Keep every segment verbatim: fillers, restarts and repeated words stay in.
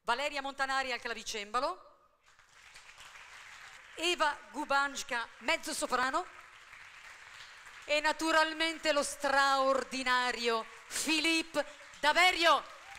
Valeria Montanari al clavicembalo, Eva Gubanjka mezzo soprano e naturalmente lo straordinario Philippe Daverio.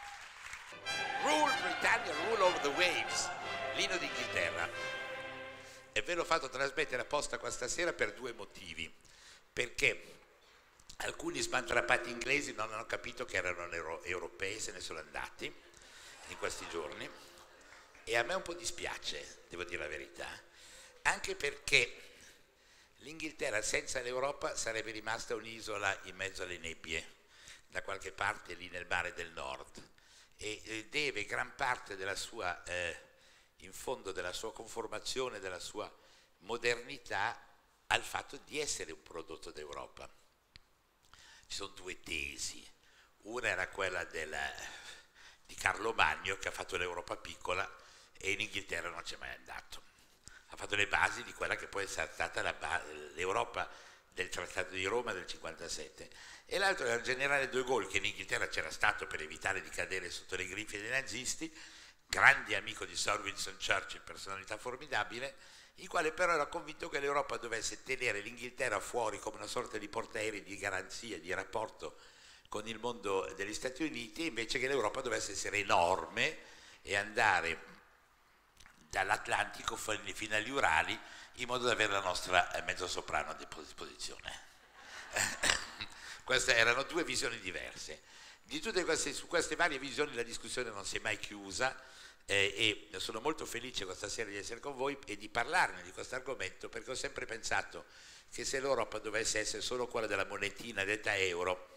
Rule Britannia, rule over the waves, l'inno d'Inghilterra. E ve l'ho fatto trasmettere apposta questa sera per due motivi. Perché alcuni smandrappati inglesi non hanno capito che erano euro europei, se ne sono andati in questi giorni, e a me un po' dispiace, devo dire la verità, anche perché l'Inghilterra senza l'Europa sarebbe rimasta un'isola in mezzo alle nebbie, da qualche parte lì nel mare del nord, e deve gran parte della sua, eh, in fondo della sua conformazione, della sua modernità, al fatto di essere un prodotto d'Europa. Ci sono due tesi, una era quella della, di Carlo Magno, che ha fatto l'Europa piccola e in Inghilterra non c'è mai andato, ha fatto le basi di quella che poi è stata l'Europa del Trattato di Roma del cinquantasette, e l'altro era il generale de Gaulle, che in Inghilterra c'era stato per evitare di cadere sotto le grinfie dei nazisti, grande amico di Sir Winston Churchill, personalità formidabile, il quale però era convinto che l'Europa dovesse tenere l'Inghilterra fuori come una sorta di portaerei di garanzia, di rapporto con il mondo degli Stati Uniti, invece che l'Europa dovesse essere enorme e andare dall'Atlantico fino agli Urali, in modo da avere la nostra mezzosoprano a disposizione. Queste erano due visioni diverse. Di tutte queste, su queste varie visioni la discussione non si è mai chiusa, eh, e sono molto felice questa sera di essere con voi e di parlarne di questo argomento, perché ho sempre pensato che se l'Europa dovesse essere solo quella della monetina detta euro,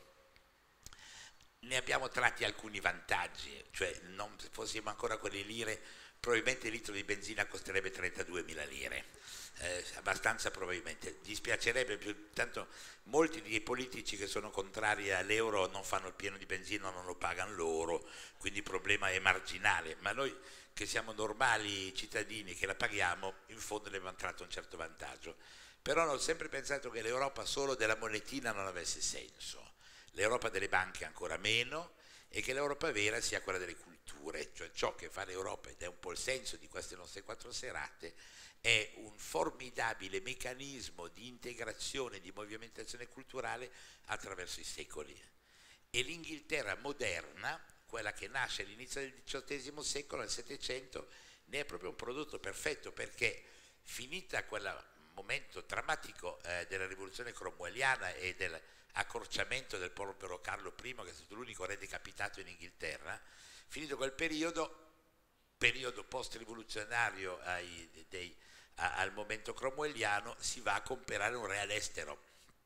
ne abbiamo tratti alcuni vantaggi, cioè non fossimo ancora con le lire, probabilmente il litro di benzina costerebbe trentaduemila lire, eh, abbastanza probabilmente. Dispiacerebbe più, tanto molti dei politici che sono contrari all'euro non fanno il pieno di benzina, non lo pagano loro, quindi il problema è marginale, ma noi che siamo normali cittadini che la paghiamo, in fondo ne abbiamo tratto un certo vantaggio. Però ho sempre pensato che l'Europa solo della monetina non avesse senso, l'Europa delle banche ancora meno, e che l'Europa vera sia quella delle culture, cioè ciò che fa l'Europa, ed è un po' il senso di queste nostre quattro serate, è un formidabile meccanismo di integrazione, di movimentazione culturale attraverso i secoli. E l'Inghilterra moderna, quella che nasce all'inizio del diciottesimo secolo, nel Settecento, ne è proprio un prodotto perfetto, perché finita quel momento drammatico eh, della rivoluzione cromwelliana e del accorciamento del povero Carlo primo, che è stato l'unico re decapitato in Inghilterra, finito quel periodo, periodo post-rivoluzionario ai, dei, a, al momento cromwelliano, si va a comprare un re all'estero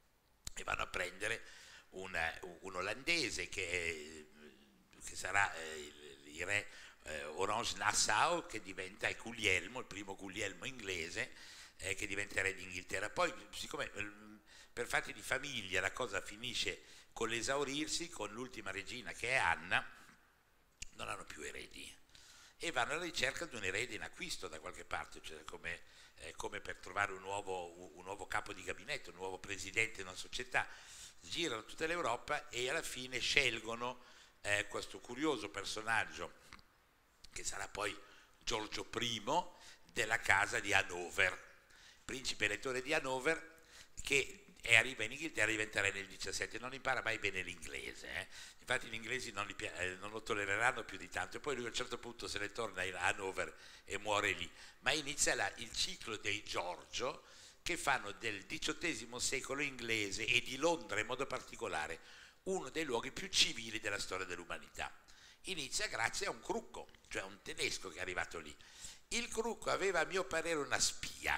e vanno a prendere una, un olandese che, che sarà eh, il, il re eh, Orange Nassau, che diventa il Guglielmo, il primo Guglielmo inglese, eh, che diventa re d'Inghilterra. Poi, siccome per fatti di famiglia la cosa finisce con l'esaurirsi, con l'ultima regina che è Anna, non hanno più eredi e vanno alla ricerca di un erede in acquisto da qualche parte, cioè come, eh, come per trovare un nuovo, un nuovo capo di gabinetto, un nuovo presidente di una società. Girano tutta l'Europa e alla fine scelgono eh, questo curioso personaggio che sarà poi Giorgio primo della casa di Hannover, principe elettore di Hannover, che e arriva in Inghilterra a diventare nel diciassette, non impara mai bene l'inglese, eh? Infatti gli inglesi non, li, eh, non lo tollereranno più di tanto, e poi lui a un certo punto se ne torna a Hannover e muore lì, ma inizia la, il ciclo dei Giorgio, che fanno del diciottesimo secolo inglese e di Londra in modo particolare uno dei luoghi più civili della storia dell'umanità. Inizia grazie a un crucco, cioè un tedesco che è arrivato lì. Il crucco aveva a mio parere una spia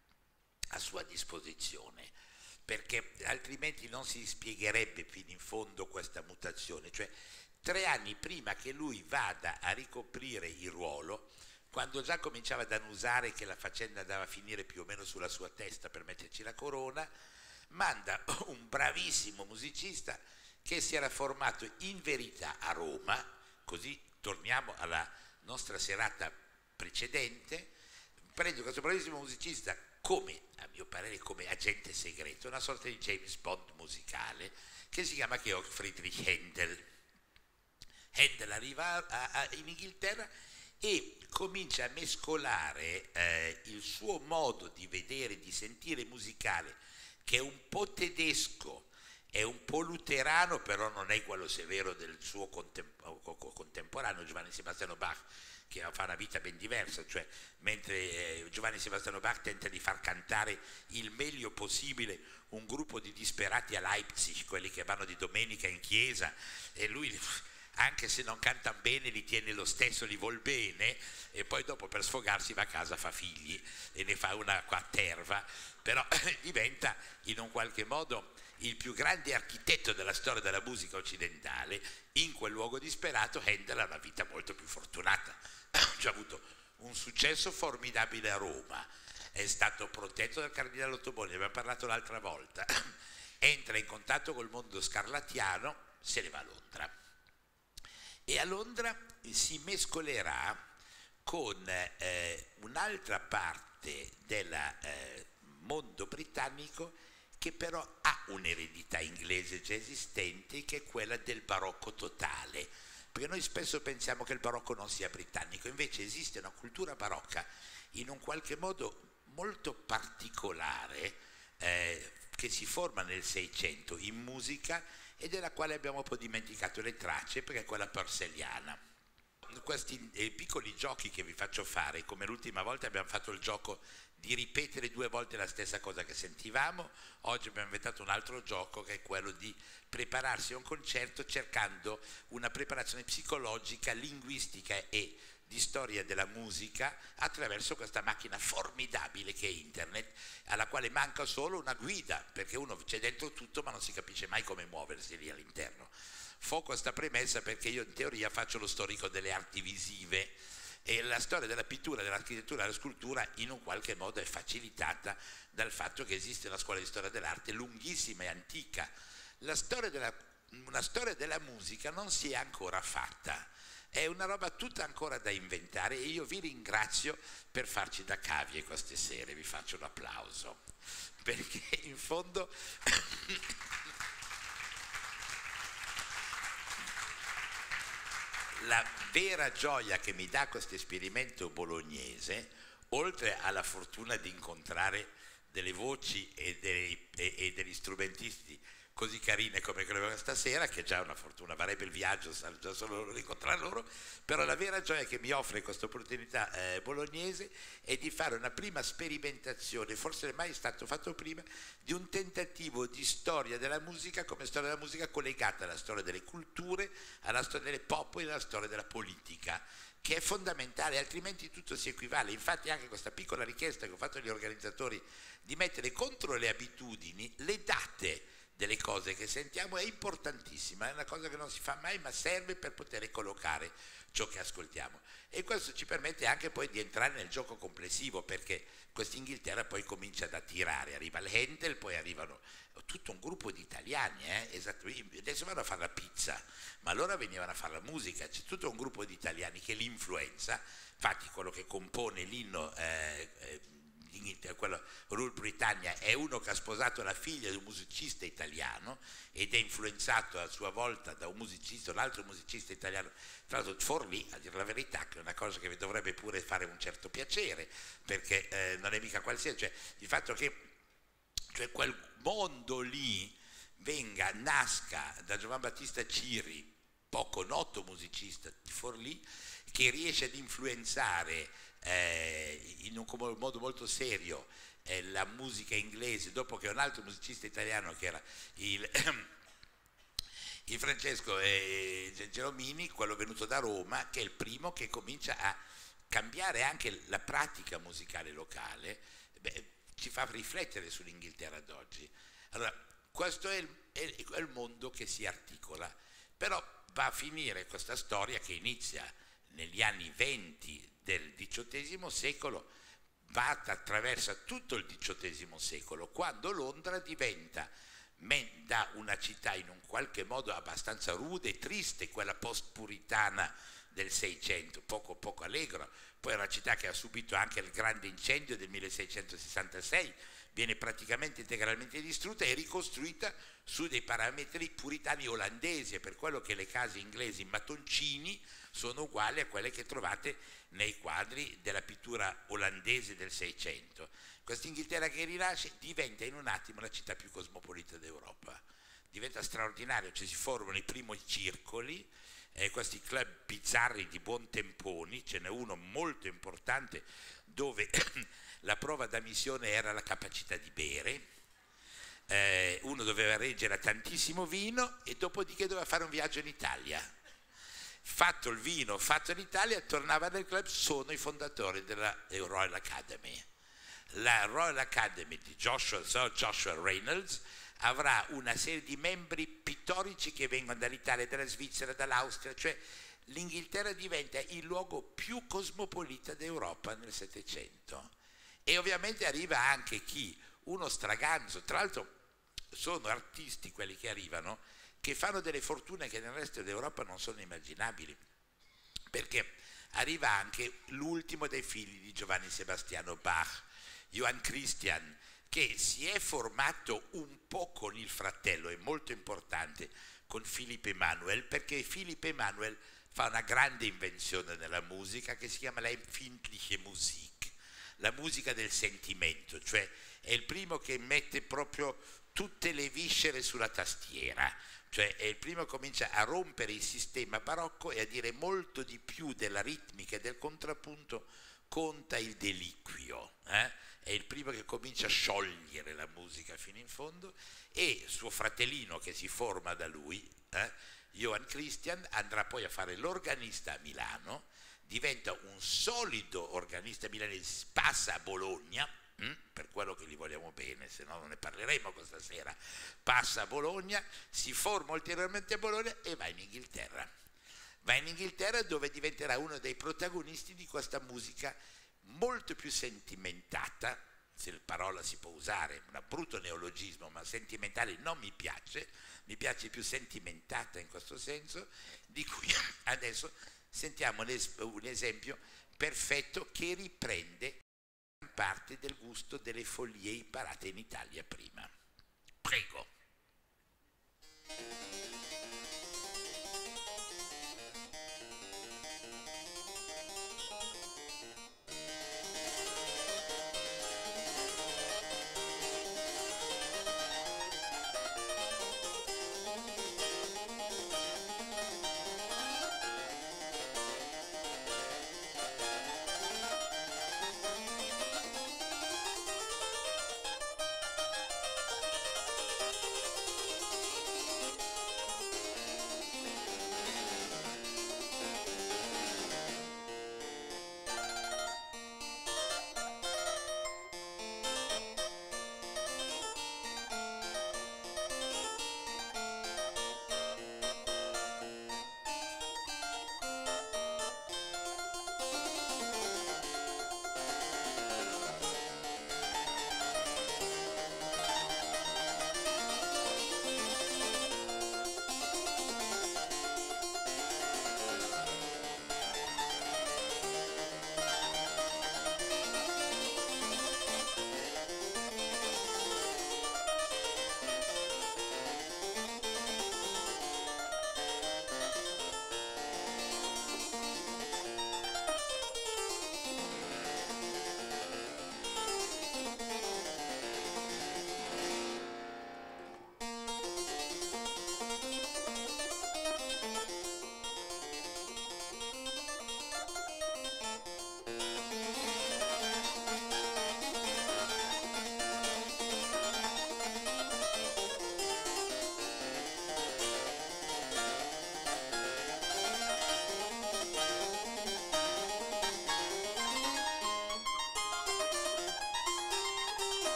a sua disposizione, perché altrimenti non si spiegherebbe fino in fondo questa mutazione. Cioè, tre anni prima che lui vada a ricoprire il ruolo, quando già cominciava ad annusare che la faccenda andava a finire più o meno sulla sua testa per metterci la corona, manda un bravissimo musicista che si era formato in verità a Roma, così torniamo alla nostra serata precedente, prende questo bravissimo musicista come, a mio parere, come agente segreto, una sorta di James Bond musicale, che si chiama Georg Friedrich Händel. Händel arriva a, a, in Inghilterra e comincia a mescolare eh, il suo modo di vedere, di sentire musicale, che è un po' tedesco, è un po' luterano, però non è quello severo del suo contem- contemporaneo Giovanni Sebastiano Bach, che fa una vita ben diversa, cioè mentre eh, Giovanni Sebastiano Bach tenta di far cantare il meglio possibile un gruppo di disperati a Leipzig, quelli che vanno di domenica in chiesa, e lui, anche se non canta bene, li tiene lo stesso, li vuol bene, e poi dopo per sfogarsi va a casa, fa figli e ne fa una qua a terva, però diventa in un qualche modo il più grande architetto della storia della musica occidentale. In quel luogo disperato Handel ha una vita molto più fortunata, ha avuto un successo formidabile a Roma, è stato protetto dal cardinale Ottoboni, ne abbiamo parlato l'altra volta, entra in contatto col mondo scarlattiano, se ne va a Londra e a Londra si mescolerà con eh, un'altra parte del eh, mondo britannico che però ha un'eredità inglese già esistente, che è quella del barocco totale, perché noi spesso pensiamo che il barocco non sia britannico, invece esiste una cultura barocca in un qualche modo molto particolare eh, che si forma nel Seicento in musica e della quale abbiamo un po' dimenticato le tracce, perché è quella purcelliana. Questi eh, piccoli giochi che vi faccio fare, come l'ultima volta abbiamo fatto il gioco di ripetere due volte la stessa cosa che sentivamo, oggi abbiamo inventato un altro gioco che è quello di prepararsi a un concerto cercando una preparazione psicologica, linguistica e di storia della musica attraverso questa macchina formidabile che è internet, alla quale manca solo una guida, perché uno c'è dentro tutto ma non si capisce mai come muoversi lì all'interno. Fo questa premessa perché io in teoria faccio lo storico delle arti visive e la storia della pittura, dell'architettura e della scultura in un qualche modo è facilitata dal fatto che esiste una scuola di storia dell'arte lunghissima e antica. La storia della, una storia della musica non si è ancora fatta, è una roba tutta ancora da inventare e io vi ringrazio per farci da cavie queste sere, vi faccio un applauso, perché in fondo la vera gioia che mi dà questo esperimento bolognese, oltre alla fortuna di incontrare delle voci e, dei, e, e degli strumentisti così carine come quello di stasera, che già è una fortuna, varrebbe il viaggio già solo incontrare loro, però la vera gioia che mi offre questa opportunità eh, bolognese è di fare una prima sperimentazione, forse non è mai stato fatto prima, di un tentativo di storia della musica come storia della musica collegata alla storia delle culture, alla storia delle popoli e alla storia della politica, che è fondamentale, altrimenti tutto si equivale. Infatti anche questa piccola richiesta che ho fatto agli organizzatori di mettere contro le abitudini le date delle cose che sentiamo è importantissima, è una cosa che non si fa mai ma serve per poter collocare ciò che ascoltiamo e questo ci permette anche poi di entrare nel gioco complessivo, perché quest'Inghilterra poi comincia ad attirare, arriva il Handel, poi arrivano tutto un gruppo di italiani, eh? Esatto, adesso vanno a fare la pizza, ma allora venivano a fare la musica, c'è tutto un gruppo di italiani che l'influenza, infatti quello che compone l'inno eh, eh, quello Rule Britannia è uno che ha sposato la figlia di un musicista italiano ed è influenzato a sua volta da un musicista, un altro musicista italiano, tra l'altro Forlì, a dire la verità, che è una cosa che vi dovrebbe pure fare un certo piacere, perché eh, non è mica qualsiasi, cioè il fatto che cioè, quel mondo lì venga, nasca da Giovan Battista Ciri, poco noto musicista di Forlì, che riesce ad influenzare Eh, in un modo molto serio eh, la musica inglese, dopo che un altro musicista italiano che era il, il Francesco eh, Geromini, quello venuto da Roma, che è il primo che comincia a cambiare anche la pratica musicale locale, beh, ci fa riflettere sull'Inghilterra d'oggi. Allora, questo è il, è, è il mondo che si articola, però va a finire questa storia che inizia negli anni venti del diciottesimo secolo, va attraversa tutto il diciottesimo secolo, quando Londra diventa da una città in un qualche modo abbastanza rude e triste, quella post-puritana del Seicento, poco poco allegra, poi è una città che ha subito anche il grande incendio del milleseicentosessantasei, viene praticamente integralmente distrutta e ricostruita su dei parametri puritani olandesi, e per quello che le case inglesi in mattoncini sono uguali a quelle che trovate nei quadri della pittura olandese del Seicento. Questa Inghilterra che rinasce diventa in un attimo la città più cosmopolita d'Europa, diventa straordinario, cioè si formano i primi circoli, eh, questi club bizzarri di buontemponi, ce n'è uno molto importante dove la prova d'ammissione era la capacità di bere, eh, uno doveva reggere tantissimo vino e dopodiché doveva fare un viaggio in Italia. Fatto il vino, fatto in Italia, tornava nel club, sono i fondatori della Royal Academy. La Royal Academy di Joshua, Sir Joshua Reynolds avrà una serie di membri pittorici che vengono dall'Italia, dalla Svizzera, dall'Austria, cioè l'Inghilterra diventa il luogo più cosmopolita d'Europa nel Settecento. E ovviamente arriva anche chi, uno straganzo, tra l'altro sono artisti quelli che arrivano, che fanno delle fortune che nel resto d'Europa non sono immaginabili, perché arriva anche l'ultimo dei figli di Giovanni Sebastiano Bach, Johann Christian, che si è formato un po' con il fratello, è molto importante, con Philipp Emanuel, perché Philipp Emanuel fa una grande invenzione nella musica che si chiama la empfindliche Musik, la musica del sentimento, cioè è il primo che mette proprio tutte le viscere sulla tastiera, cioè è il primo che comincia a rompere il sistema barocco e a dire molto di più della ritmica e del contrappunto conta il deliquio, eh? È il primo che comincia a sciogliere la musica fino in fondo, e suo fratellino che si forma da lui, eh? Johann Christian, andrà poi a fare l'organista a Milano, diventa un solido organista milanese, passa a Bologna, hm? per quello che gli vogliamo bene, se no non ne parleremo questa sera, passa a Bologna, si forma ulteriormente a Bologna e va in Inghilterra. Va in Inghilterra dove diventerà uno dei protagonisti di questa musica molto più sentimentata, se la parola si può usare, un brutto neologismo, ma sentimentale non mi piace, mi piace più sentimentata in questo senso, di cui adesso sentiamo un esempio perfetto che riprende parte del gusto delle follie imparate in Italia prima. Prego.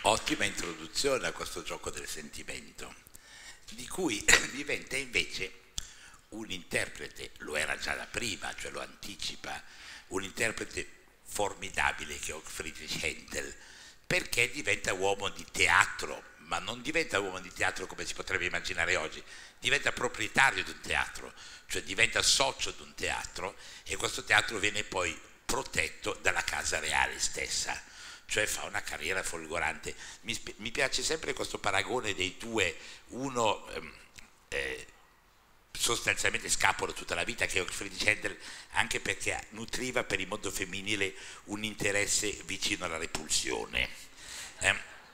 Ottima introduzione a questo gioco del sentimento, di cui diventa invece un interprete, lo era già da prima, cioè lo anticipa, un interprete formidabile che è Friedrich Händel, perché diventa uomo di teatro, ma non diventa uomo di teatro come si potrebbe immaginare oggi, diventa proprietario di un teatro, cioè diventa socio di un teatro, e questo teatro viene poi protetto dalla casa reale stessa, cioè fa una carriera folgorante. Mi, mi piace sempre questo paragone dei due, uno ehm, eh, sostanzialmente scapolo tutta la vita, che è Friedrich Händel, anche perché nutriva per il mondo femminile un interesse vicino alla repulsione, eh,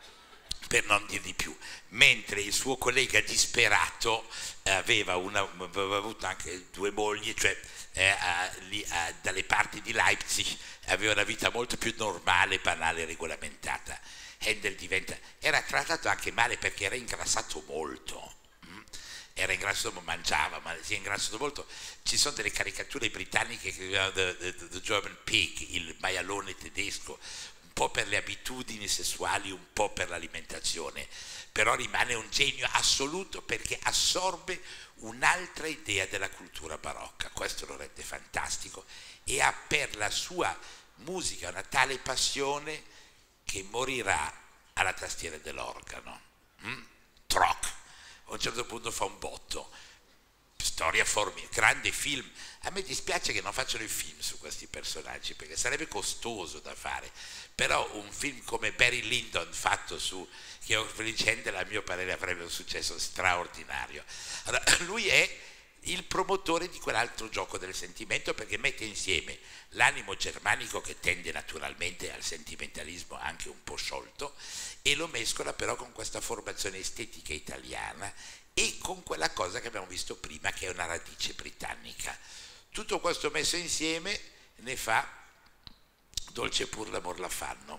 per non dir di più, mentre il suo collega disperato eh, aveva, una, aveva avuto anche due mogli, cioè eh, a, lì, a, dalle parti di Leipzig, aveva una vita molto più normale, banale e regolamentata. Händel diventa, era trattato anche male perché era ingrassato molto, era ingrassato, mangiava, ma si è ingrassato molto. Ci sono delle caricature britanniche che chiamano the, the, the German Pig, il maialone tedesco, un po' per le abitudini sessuali, un po' per l'alimentazione, però rimane un genio assoluto perché assorbe un'altra idea della cultura barocca, questo lo rende fantastico, e ha per la sua musica una tale passione che morirà alla tastiera dell'organo. Mm? Troc. A un certo punto fa un botto, storia formidabile, grande film. A me dispiace che non facciano i film su questi personaggi perché sarebbe costoso da fare, però un film come Barry Lyndon fatto su Georg Friedrich Händel a mio parere avrebbe un successo straordinario. Allora, lui è il promotore di quell'altro gioco del sentimento perché mette insieme l'animo germanico che tende naturalmente al sentimentalismo anche un po' sciolto e lo mescola però con questa formazione estetica italiana e con quella cosa che abbiamo visto prima che è una radice britannica. Tutto questo messo insieme ne fa Dolce pur l'amor la fanno,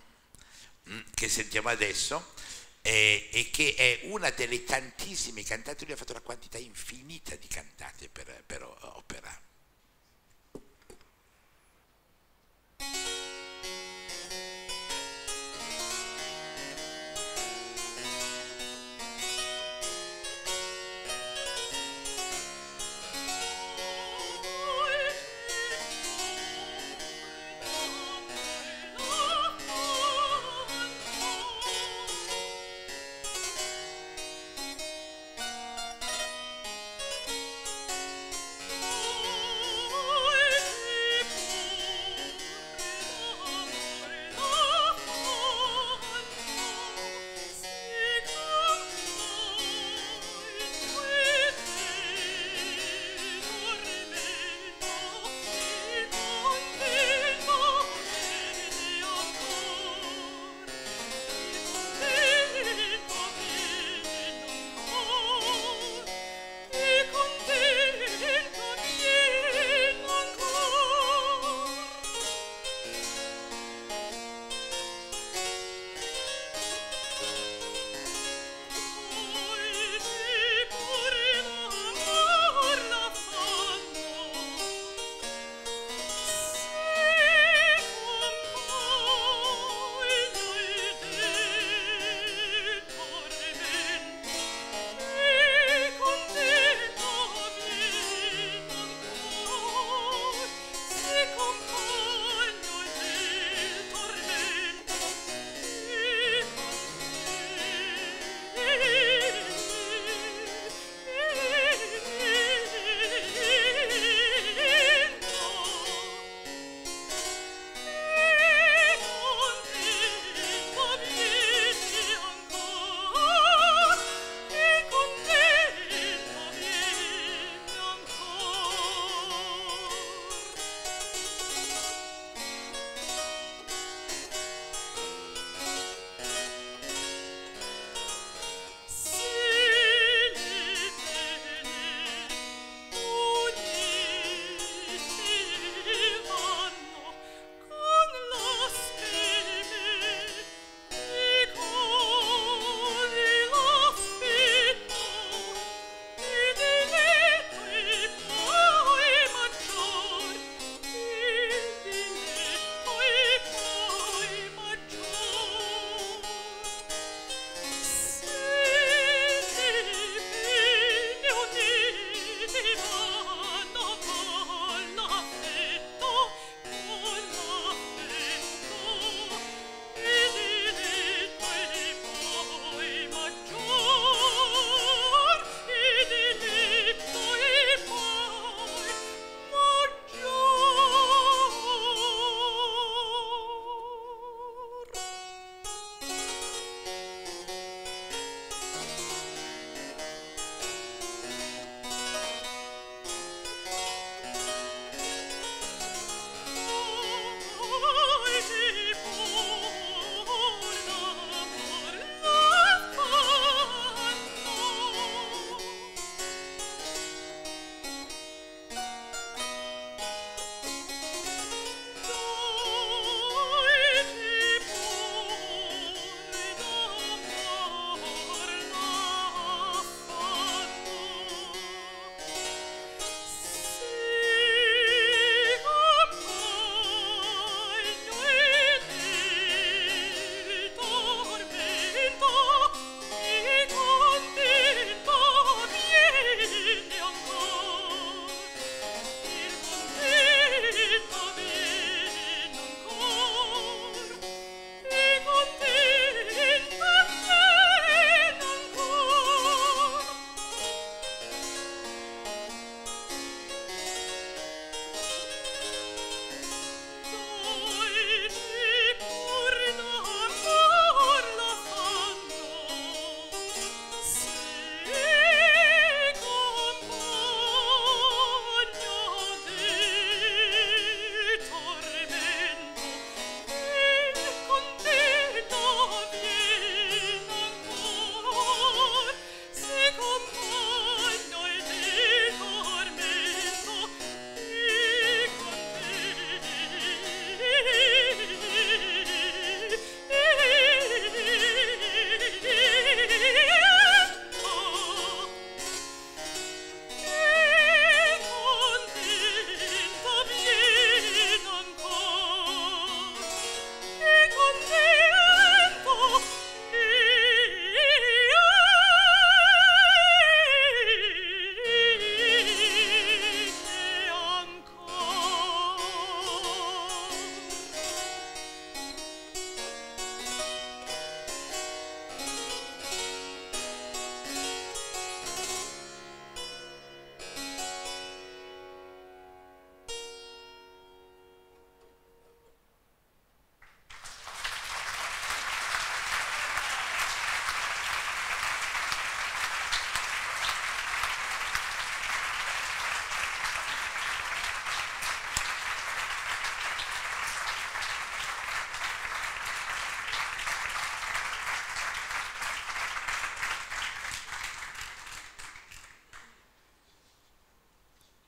che sentiamo adesso, eh, e che è una delle tantissime cantate. Lui ha fatto una quantità infinita di cantate per, per opera.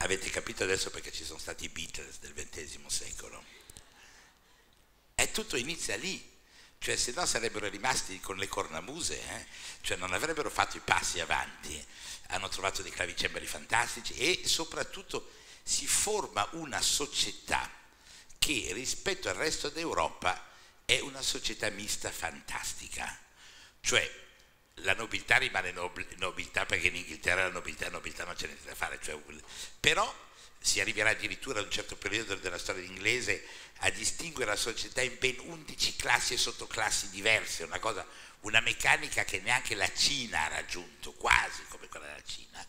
avete capito adesso perché ci sono stati i Beatles del ventesimo secolo. E tutto inizia lì, cioè se no sarebbero rimasti con le cornamuse, eh? Cioè non avrebbero fatto i passi avanti, hanno trovato dei clavicembali fantastici e soprattutto si forma una società che rispetto al resto d'Europa è una società mista fantastica, cioè la nobiltà rimane nobiltà perché in Inghilterra la nobiltà, nobiltà non c'è niente da fare, cioè, però si arriverà addirittura a un certo periodo della storia inglese a distinguere la società in ben undici classi e sottoclassi diverse, una cosa, una meccanica che neanche la Cina ha raggiunto, quasi come quella della Cina,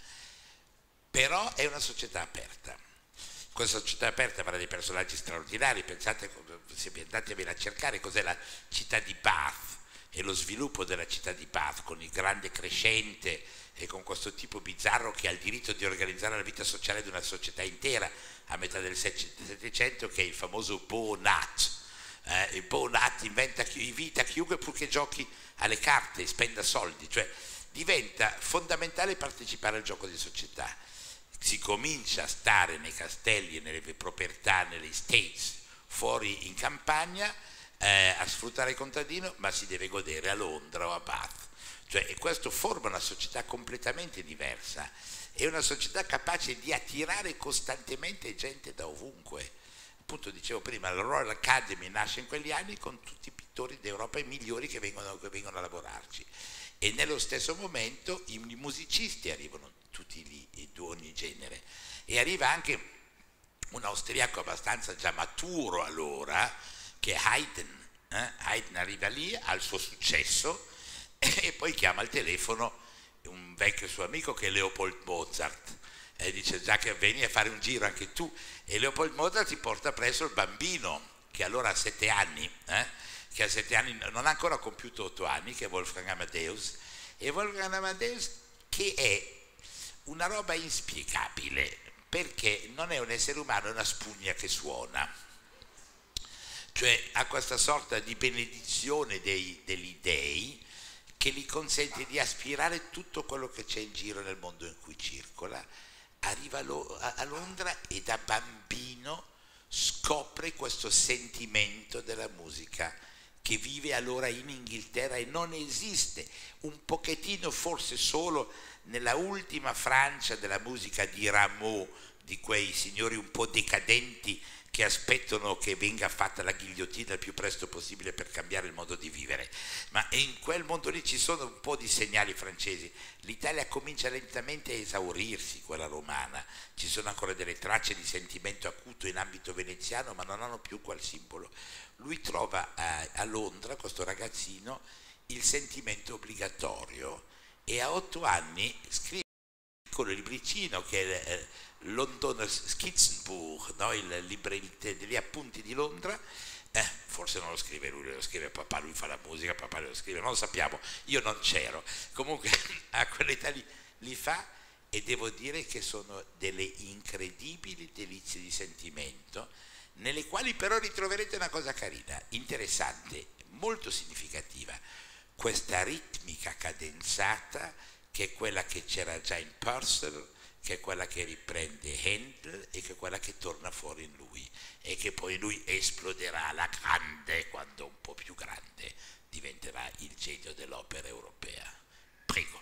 però è una società aperta. Questa società aperta avrà dei personaggi straordinari, pensate, se andate a venire a cercare cos'è la città di Bath e lo sviluppo della città di Bath con il grande crescente e con questo tipo bizzarro che ha il diritto di organizzare la vita sociale di una società intera a metà del Settecento, che è il famoso Beau Nat. Eh, il Beau Nat inventa, invita chiunque purché giochi alle carte e spenda soldi, cioè diventa fondamentale partecipare al gioco di società. Si comincia a stare nei castelli e nelle proprietà, nelle estates, fuori in campagna, eh, a sfruttare il contadino, ma si deve godere a Londra o a Bath. Cioè, e questo forma una società completamente diversa, è una società capace di attirare costantemente gente da ovunque. Appunto dicevo prima, la Royal Academy nasce in quegli anni con tutti i pittori d'Europa i migliori che vengono, che vengono a lavorarci, e nello stesso momento i musicisti arrivano tutti lì, di ogni genere, e arriva anche un austriaco abbastanza già maturo allora, che è Haydn. eh? Haydn arriva lì, ha il suo successo e poi chiama al telefono un vecchio suo amico che è Leopold Mozart e dice: già che vieni a fare un giro anche tu, e Leopold Mozart ti porta presso il bambino che allora ha sette anni, eh? che a sette anni non ha ancora compiuto otto anni, che è Wolfgang Amadeus, e Wolfgang Amadeus che è una roba inspiegabile, perché non è un essere umano, è una spugna che suona, cioè ha questa sorta di benedizione dei, degli dei che gli consente di aspirare tutto quello che c'è in giro nel mondo in cui circola. Arriva a Londra e da bambino scopre questo sentimento della musica che vive allora in Inghilterra e non esiste, un pochettino forse solo nella ultima Francia della musica di Rameau, di quei signori un po' decadenti che aspettano che venga fatta la ghigliottina il più presto possibile per cambiare il modo di vivere, ma in quel mondo lì ci sono un po' di segnali francesi. L'Italia comincia lentamente a esaurirsi, quella romana, ci sono ancora delle tracce di sentimento acuto in ambito veneziano, ma non hanno più quel simbolo. Lui trova a, a Londra, questo ragazzino, il sentimento obbligatorio, e a otto anni scrive un piccolo libricino che è eh, London Skizzenbuch, no? il libro degli appunti di Londra. Eh, forse non lo scrive lui, lo scrive papà, lui fa la musica, papà lo scrive, non lo sappiamo, io non c'ero, comunque a quell'età lì li fa, e devo dire che sono delle incredibili delizie di sentimento, nelle quali però ritroverete una cosa carina, interessante, molto significativa, questa ritmica cadenzata che è quella che c'era già in Purcell, che è quella che riprende Handel e che è quella che torna fuori in lui, e che poi lui esploderà alla grande quando un po' più grande diventerà il genio dell'opera europea. Prego.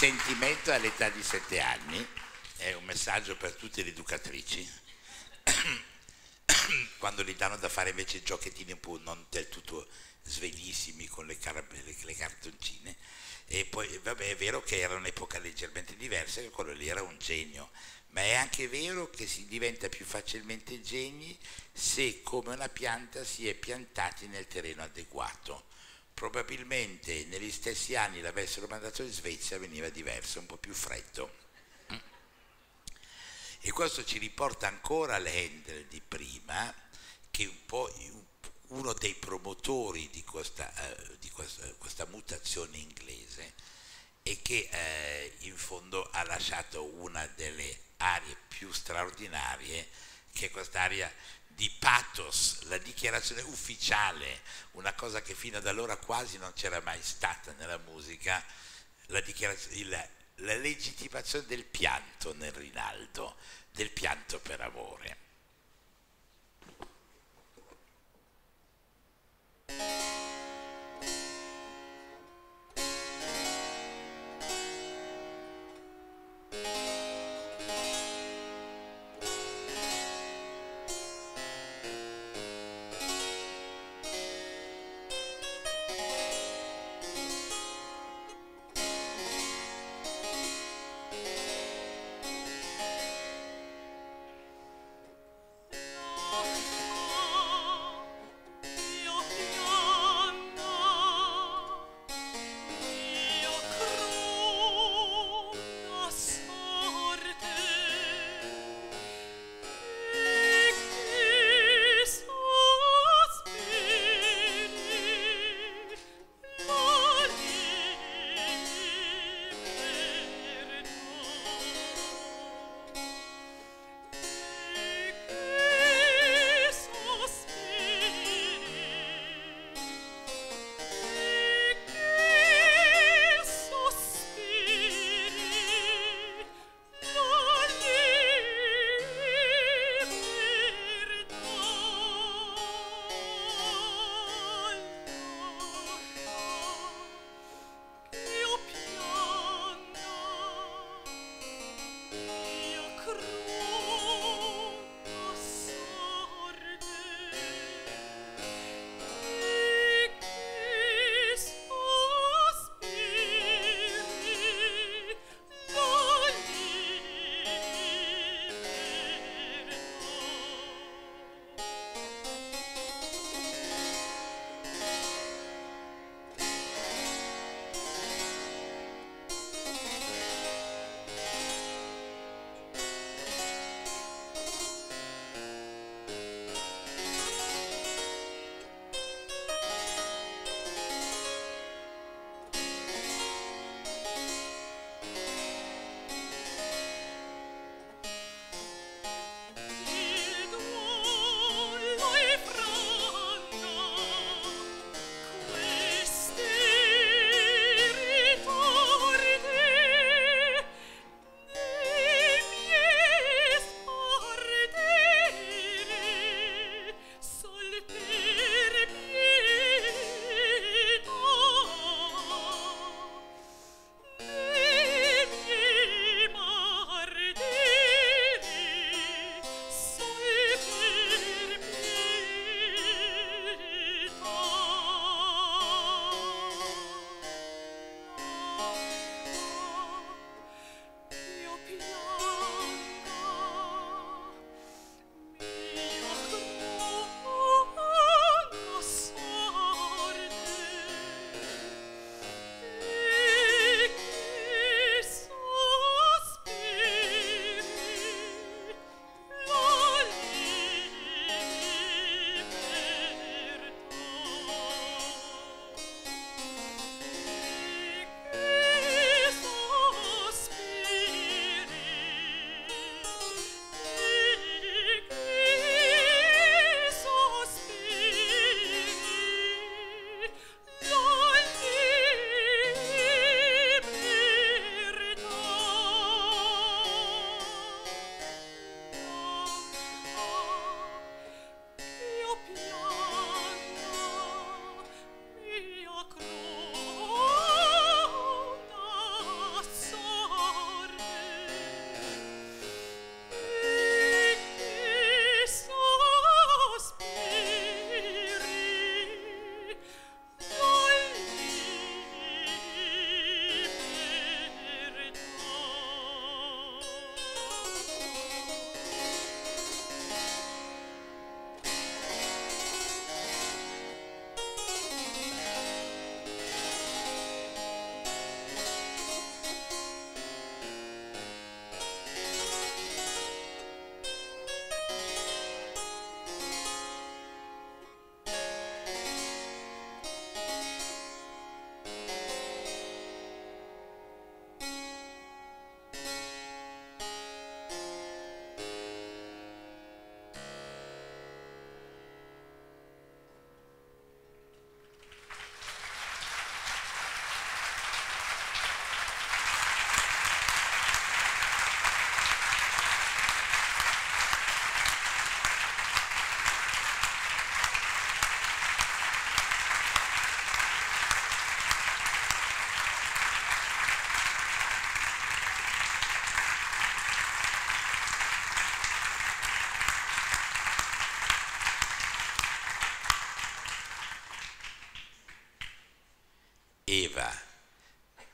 sentimento all'età di sette anni, è un messaggio per tutte le educatrici, quando gli danno da fare invece giochettini un po' non del tutto svelissimi con le, le, le cartoncine. E poi vabbè, è vero che era un'epoca leggermente diversa, che quello lì era un genio, ma è anche vero che si diventa più facilmente geni se come una pianta si è piantati nel terreno adeguato. Probabilmente negli stessi anni l'avessero mandato in Svezia veniva diverso, un po' più freddo. E questo ci riporta ancora all'Handel di prima, che un po' uno dei promotori di questa, uh, di questa, questa mutazione inglese, e che eh, in fondo ha lasciato una delle arie più straordinarie, che è quest'aria di pathos, la dichiarazione ufficiale, una cosa che fino ad allora quasi non c'era mai stata nella musica, la, dichiarazione, la, la legittimazione del pianto nel Rinaldo, del pianto per amore.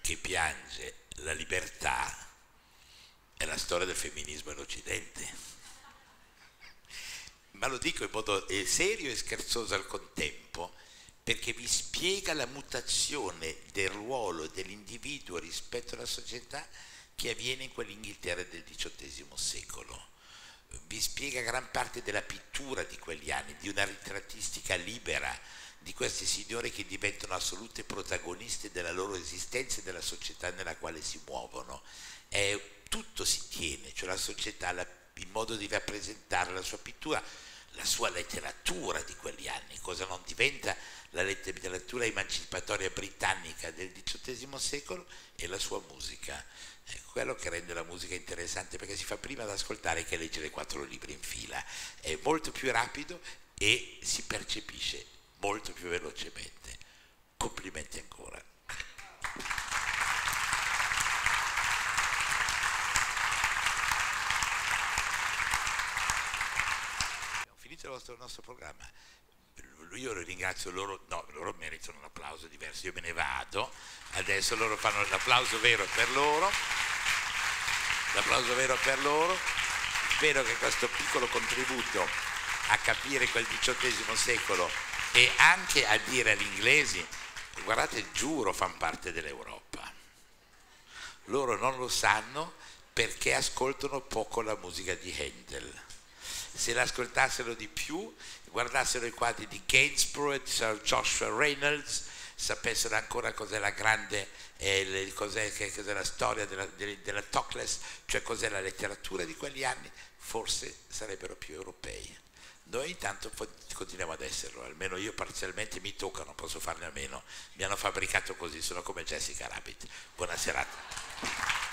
che piange la libertà è la storia del femminismo in Occidente. Ma lo dico in modo serio e scherzoso al contempo, perché vi spiega la mutazione del ruolo dell'individuo rispetto alla società che avviene in quell'Inghilterra del diciottesimo secolo. Vi spiega gran parte della pittura di quegli anni, di una ritrattistica libera, di questi signori che diventano assolute protagoniste della loro esistenza e della società nella quale si muovono. È, tutto si tiene, cioè la società, la, il modo di rappresentare la sua pittura, la sua letteratura di quegli anni, cosa non diventa la letteratura emancipatoria britannica del diciottesimo secolo, e la sua musica. È quello che rende la musica interessante, perché si fa prima ad ascoltare che leggere quattro libri in fila. È molto più rapido e si percepisce molto più velocemente. Complimenti ancora. Abbiamo finito il nostro, il nostro programma. Io ringrazio loro, no, loro meritano un applauso diverso, io me ne vado, adesso loro fanno l'applauso vero per loro, l'applauso vero per loro. Spero che questo piccolo contributo a capire quel diciottesimo secolo e anche a dire agli inglesi, guardate, giuro, fanno parte dell'Europa. Loro non lo sanno perché ascoltano poco la musica di Handel. Se l'ascoltassero di più, guardassero i quadri di Gainsborough, di Sir Joshua Reynolds, sapessero ancora cos'è la grande, eh, cos'è, che, cos'è la storia della, della Tocles, cioè cos'è la letteratura di quegli anni, forse sarebbero più europei. Noi intanto continuiamo ad esserlo, almeno io parzialmente mi tocca, non posso farne a meno, mi hanno fabbricato così, sono come Jessica Rabbit. Buona serata.